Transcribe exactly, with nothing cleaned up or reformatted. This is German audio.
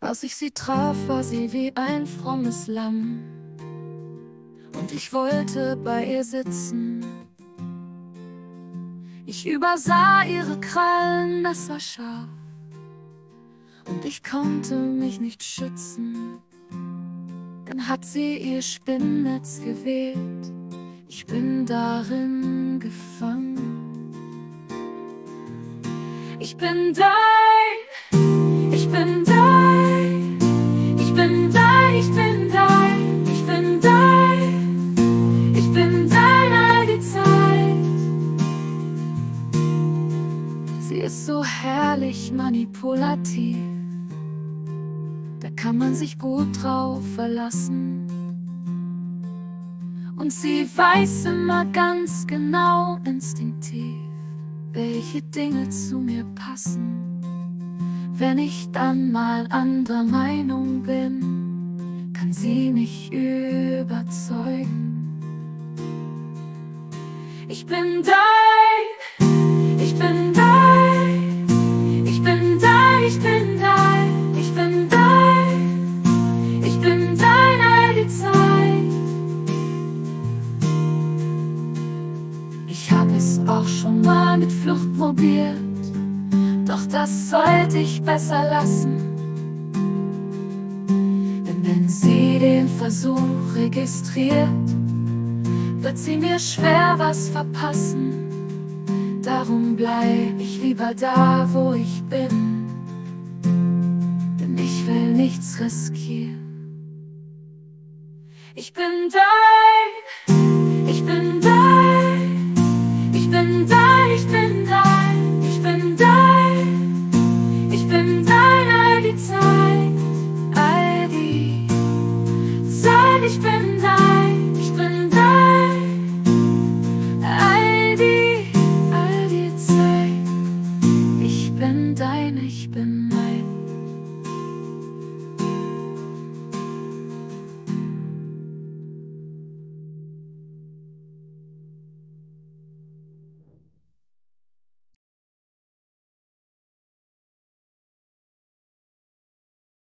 Als ich sie traf, war sie wie ein frommes Lamm, und ich wollte bei ihr sitzen. Ich übersah ihre Krallen, das war scharf, und ich konnte mich nicht schützen. Dann hat sie ihr Spinnnetz geweht, ich bin darin gefangen. Ich bin dein, ich bin dein, ich bin dein, ich bin dein, ich bin dein, ich bin dein all die Zeit. Sie ist so herrlich manipulativ, da kann man sich gut drauf verlassen. Und sie weiß immer ganz genau, instinktiv, welche Dinge zu mir passen. Wenn ich dann mal anderer Meinung bin, kann sie mich überzeugen. Ich bin dein, ich bin dein, ich bin dein, ich bin dein, ich bin dein, ich bin dein all die Zeit. Ich hab es auch schon mal mit Flucht probiert, doch das sollte ich besser lassen. Denn wenn sie den Versuch registriert, wird sie mir schwer was verpassen. Darum bleib ich lieber da, wo ich bin, denn ich will nichts riskieren. Ich bin dein,